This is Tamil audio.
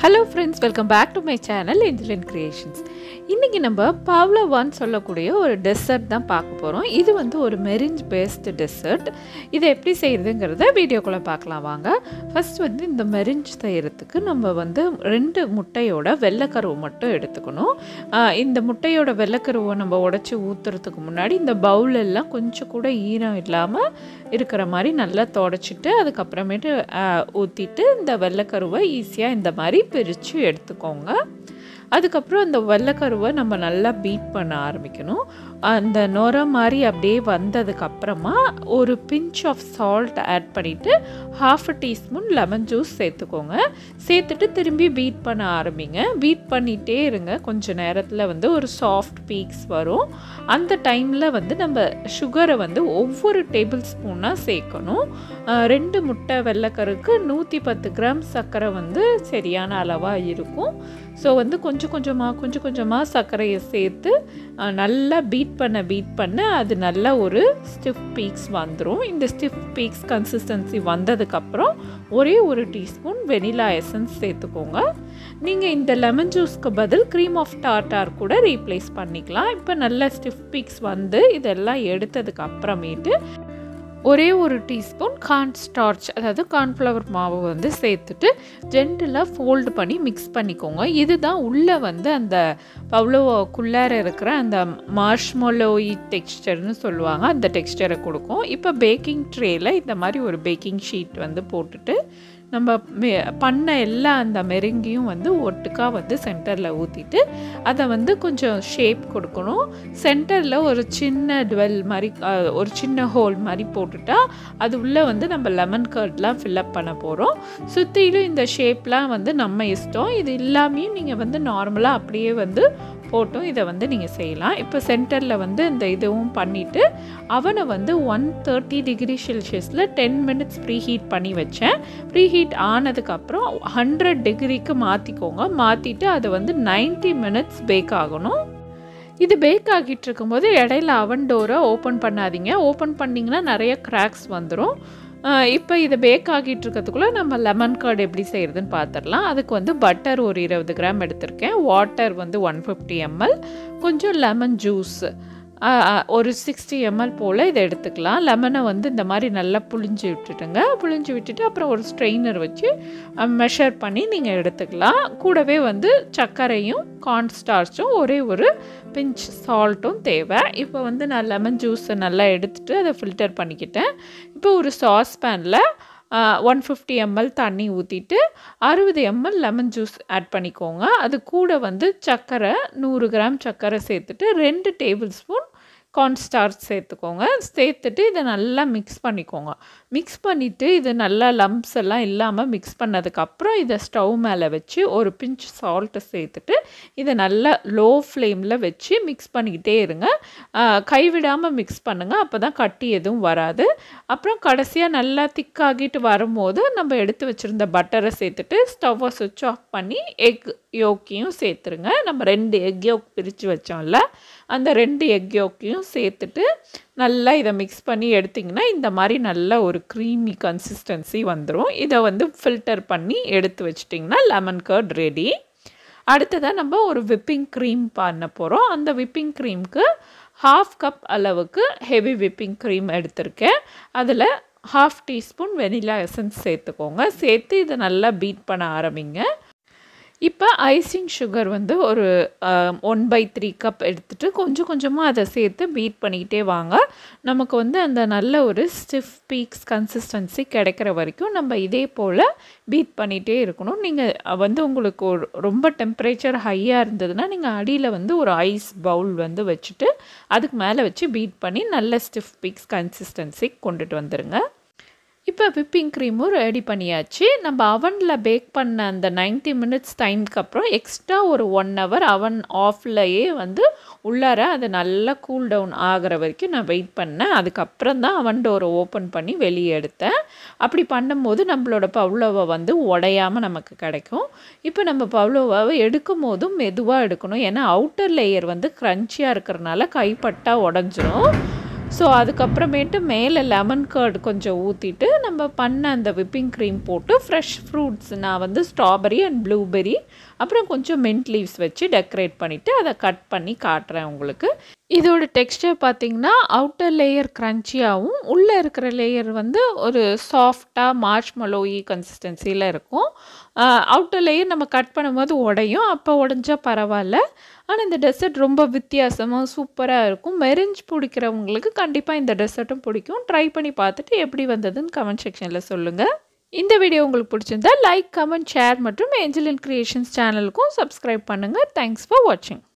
Hello friends, welcome back to my channel Angeline Creations. இன்னைக்கு நம்ம pavlova சொல்லக்கூடிய ஒரு டெசர்ட் தான் பார்க்க போறோம். இது வந்து ஒரு மெரிஞ்ச் பேஸ்ட் டெசர்ட். இதை எப்படி செய்யறதுங்கறத வீடியோக்குள்ள பார்க்கலாம் வாங்க. ஃபர்ஸ்ட் வந்து இந்த மெரிஞ்ச் செய்யறதுக்கு நம்ம வந்து 2 முட்டையோட வெள்ளைக்கருவை மட்டும் எடுத்துக்கணும். இந்த முட்டையோட வெள்ளைக்கருவை நம்ம உடைச்சு ஊத்துறதுக்கு முன்னாடி இந்த பவுல் எல்லாம் கொஞ்சம் கூட ஈரம் இல்லாம இருக்கிற மாதிரி நல்லா தொடச்சிட்டு அதுக்கு அப்புறமேட்டு ஊத்திட்டு இந்த வெள்ளைக்கருவை ஈஸியா இந்த மாதிரி பிரிச்சு எடுத்துக்கோங்க. அதுக்கப்புறம் அந்த வெள்ளைக்கருவை நம்ம நல்லா பீட் பண்ண ஆரம்பிக்கணும். அந்த நொர மாதிரி அப்படியே வந்ததுக்கு அப்புறமா ஒரு பிஞ்ச் ஆஃப் சால்ட் ஆட் பண்ணிவிட்டு 1/2 டீஸ்பூன் லெமன் ஜூஸ் சேர்த்துக்கோங்க. சேர்த்துட்டு திரும்பி பீட் பண்ண ஆரம்பிங்க. பீட் பண்ணிகிட்டே இருங்க. கொஞ்சம் நேரத்தில் வந்து ஒரு சாஃப்ட் பீக்ஸ் வரும். அந்த டைமில் வந்து நம்ம சுகரை வந்து ஒவ்வொரு டேபிள் ஸ்பூனாக சேர்க்கணும். 2 முட்டை வெள்ளைக்கருக்கு 110 கிராம் சர்க்கரை வந்து சரியான அளவாக இருக்கும். ஸோ வந்து கொஞ்சம் கொஞ்சமாக சர்க்கரையை சேர்த்து நல்லா பீட் பண்ண அது நல்ல ஒரு ஸ்டிஃப் பீக்ஸ் வந்துடும். இந்த ஸ்டிஃப் பீக்ஸ் கன்சிஸ்டன்சி வந்ததுக்கப்புறம் ஒரே ஒரு டீஸ்பூன் வெனிலா எசன்ஸ் சேர்த்துக்கோங்க. நீங்கள் இந்த லெமன் ஜூஸ்க்கு பதில் க்ரீம் ஆஃப் டார்ட்டார் கூட ரீப்ளேஸ் பண்ணிக்கலாம். இப்போ நல்ல ஸ்டிஃப் பீக்ஸ் வந்து இதெல்லாம் எடுத்ததுக்கு அப்புறமேட்டு ஒரே ஒரு டீஸ்பூன் கார்ன் ஸ்டார்ச் அதாவது கார்ன்ஃப்ளவர் மாவு வந்து சேர்த்துட்டு ஜென்டிலாக ஃபோல்டு பண்ணி மிக்ஸ் பண்ணிக்கோங்க. இதுதான் உள்ளே வந்து அந்த பவ்லோவாக்குள்ளார இருக்கிற அந்த மார்ஷ்மெலோயி டெக்ஸ்டர்னு சொல்லுவாங்க, அந்த டெக்ஸ்டரை கொடுக்கும். இப்போ பேக்கிங் ட்ரேயில் இந்த மாதிரி ஒரு பேக்கிங் ஷீட் வந்து போட்டுட்டு நம்ம பண்ண எல்லா அந்த மெருங்கியும் வந்து ஒட்டுக்காக வந்து சென்டரில் ஊற்றிட்டு அதை வந்து கொஞ்சம் ஷேப் கொடுக்கணும். சென்டரில் ஒரு சின்ன டுவெல் மாதிரி ஒரு சின்ன ஹோல் மாதிரி போட்டுட்டா அது உள்ளே வந்து நம்ம லெமன் கர்ட்லாம் ஃபில்லப் பண்ண போகிறோம். சுற்றிலும் இந்த ஷேப்லாம் வந்து நம்ம இஷ்டம். இது எல்லாமையும் நீங்கள் வந்து நார்மலாக அப்படியே வந்து போட்டும் இதை வந்து நீங்கள் செய்யலாம். இப்போ சென்டரில் வந்து இந்த இதுவும் பண்ணிவிட்டு அவனை வந்து 130 டிகிரி செல்சியஸில் 10 மினிட்ஸ் ப்ரீ ஹீட் பண்ணி வச்சேன். ப்ரீ ஹீட் ஆனதுக்கப்புறம் 100 டிகிரிக்கு மாற்றிக்கோங்க. மாற்றிட்டு அதை வந்து 90 மினிட்ஸ் பேக் ஆகணும். இது பேக் ஆகிட்டு இருக்கும்போது இடையில அவன் டோரை ஓப்பன் பண்ணாதீங்க. ஓப்பன் பண்ணிங்கன்னா நிறைய கிராக்ஸ் வந்துடும். இப்போ இதை பேக் ஆகிட்டு இருக்கிறதுக்குள்ளே நம்ம லெமன் கர்ட் எப்படி செய்கிறதுன்னு பார்த்துடலாம். அதுக்கு வந்து பட்டர் ஒரு 20 கிராம் எடுத்திருக்கேன். வாட்டர் வந்து 150 ml, கொஞ்சம் லெமன் ஜூஸ் ஒரு 60 ml போல் இதை எடுத்துக்கலாம். லெமனை வந்து இந்த மாதிரி நல்லா புழிஞ்சு விட்டுட்டுங்க. புழிஞ்சு விட்டுட்டு அப்புறம் ஒரு ஸ்ட்ரெயினர் வச்சு மெஷர் பண்ணி நீங்கள் எடுத்துக்கலாம். கூடவே வந்து சர்க்கரையும் கார்ன் ஸ்டார்ச்சும் ஒரே ஒரு பிஞ்ச் சால்ட்டும் தேவை. இப்போ வந்து நான் லெமன் ஜூஸை நல்லா எடுத்துகிட்டு அதை ஃபில்டர் பண்ணிக்கிட்டேன். இப்போ ஒரு சாஸ் பேனில் 150 ml தண்ணி ஊற்றிட்டு 60 ml லெமன் ஜூஸ் ஆட் பண்ணிக்கோங்க. அது கூட வந்து சர்க்கரை 100 கிராம் சர்க்கரை சேர்த்துட்டு 2 டேபிள் ஸ்பூன் கார்ன் ஸ்டார்ச் சேர்த்துக்கோங்க. சேர்த்துட்டு இதை நல்லா மிக்ஸ் பண்ணிக்கோங்க. மிக்ஸ் பண்ணிவிட்டு இது நல்லா லம்ப்ஸ் எல்லாம் இல்லாமல் மிக்ஸ் பண்ணதுக்கப்புறம் இதை ஸ்டவ் மேலே வச்சு ஒரு பிஞ்ச் சால்ட்டை சேர்த்துட்டு இதை நல்லா லோ ஃப்ளேமில் வச்சு மிக்ஸ் பண்ணிக்கிட்டே இருங்க. கைவிடாமல் மிக்ஸ் பண்ணுங்கள். அப்போ தான் கட்டி எதுவும் வராது. அப்புறம் கடைசியாக நல்லா திக்காகிட்டு வரும்போது நம்ம எடுத்து வச்சுருந்த பட்டரை சேர்த்துட்டு ஸ்டவ்வை சுவிட்ச் ஆஃப் பண்ணி எக் யோக்கையும் சேர்த்துருங்க. நம்ம 2 எக் யோக் பிரித்து வச்சோம்ல, அந்த 2 எக் யோக்கையும் சேர்த்துட்டு நல்லா இதை மிக்ஸ் பண்ணி எடுத்திங்கன்னா இந்த மாதிரி நல்ல ஒரு க்ரீமி கன்சிஸ்டன்சி வந்துடும். இதை வந்து ஃபில்டர் பண்ணி எடுத்து வச்சிட்டிங்கன்னா லெமன் கர்ட் ரெடி. அடுத்ததாக நம்ம ஒரு விப்பிங் க்ரீம் பண்ண போகிறோம். அந்த விப்பிங் க்ரீமுக்கு 1/2 கப் அளவுக்கு ஹெவி விப்பிங் க்ரீம் எடுத்திருக்கேன். அதில் 1/2 டீஸ்பூன் வெனிலா எசன்ஸ் சேர்த்துக்கோங்க. சேர்த்து இதை நல்லா பீட் பண்ண ஆரம்பிங்க. இப்போ ஐசிங் சுகர் வந்து ஒரு 1/3 கப் எடுத்துகிட்டு கொஞ்சமாக அதை சேர்த்து பீட் பண்ணிக்கிட்டே வாங்க. நமக்கு வந்து அந்த நல்ல ஒரு ஸ்டிஃப் பீக்ஸ் கன்சிஸ்டன்சி கிடைக்கிற வரைக்கும் நம்ம இதே போல் பீட் பண்ணிகிட்டே இருக்கணும். நீங்கள் வந்து உங்களுக்கு ரொம்ப டெம்பரேச்சர் ஹையாக இருந்ததுன்னா நீங்கள் அடியில் வந்து ஒரு ஐஸ் பவுல் வந்து வச்சுட்டு அதுக்கு மேலே வச்சு பீட் பண்ணி நல்ல ஸ்டிஃப் பீக்ஸ் கன்சிஸ்டன்சி கொண்டுட்டு வந்துடுங்க. இப்போ விப்பிங் க்ரீமும் ரெடி பண்ணியாச்சு. நம்ம அவனில் பேக் பண்ண அந்த 90 மினிட்ஸ் டைமுக்கு அப்புறம் எக்ஸ்ட்ரா ஒரு 1 hour அவன் ஆஃப்லையே வந்து உள்ளார அது நல்லா கூல் டவுன் ஆகிற வரைக்கும் நான் வெயிட் பண்ணேன். அதுக்கப்புறம் தான் அவன் டோரை ஓப்பன் பண்ணி வெளியே எடுத்தேன். அப்படி பண்ணும்போது நம்மளோட பவ்லோவா வந்து உடையாமல் நமக்கு கிடைக்கும். இப்போ நம்ம பவ்லோவாவை எடுக்கும் போதும் மெதுவாக எடுக்கணும். ஏன்னா அவுட்டர் லேயர் வந்து க்ரன்ச்சியாக இருக்கிறனால கைப்பட்டால் உடஞ்சிரும். ஸோ அதுக்கப்புறமேட்டு மேலே லெமன் கர்ட் கொஞ்சம் ஊற்றிட்டு நம்ம பண்ண அந்த விப்பிங் க்ரீம் போட்டு ஃப்ரெஷ் ஃப்ரூட்ஸ் நான் வந்து ஸ்ட்ராபெரி அண்ட் ப்ளூபெரி அப்புறம் கொஞ்சம் மின்ட் லீவ்ஸ் வச்சு டெக்கரேட் பண்ணிவிட்டு அதை கட் பண்ணி காட்டுறேன் உங்களுக்கு. இதோட டெக்ஸ்டர் பார்த்திங்கன்னா அவுட்டர் லேயர் க்ரன்ச்சியாகவும் உள்ளே இருக்கிற லேயர் வந்து ஒரு சாஃப்டாக மார்ஷ்மெலோயி கன்சிஸ்டன்சியில் இருக்கும். அவுட்டர் லேயர் நம்ம கட் பண்ணும்போது உடையும், அப்போ உடஞ்சா பரவாயில்ல. ஆனால் இந்த டெசர்ட் ரொம்ப வித்தியாசமாக சூப்பராக இருக்கும். மெரிஞ்ச் பிடிக்கிறவங்களுக்கு கண்டிப்பாக இந்த டெசர்ட்டும் பிடிக்கும். ட்ரை பண்ணி பார்த்துட்டு எப்படி வந்ததுன்னு கமெண்ட் செக்ஷனில் சொல்லுங்கள். இந்த வீடியோ உங்களுக்கு பிடிச்சிருந்தா லைக், கமெண்ட், ஷேர் மற்றும் ஏஞ்சலின் கிரியேஷன்ஸ் சேனலுக்கும் சப்ஸ்கிரைப் பண்ணுங்கள். தேங்க்ஸ் ஃபார் வாட்சிங்.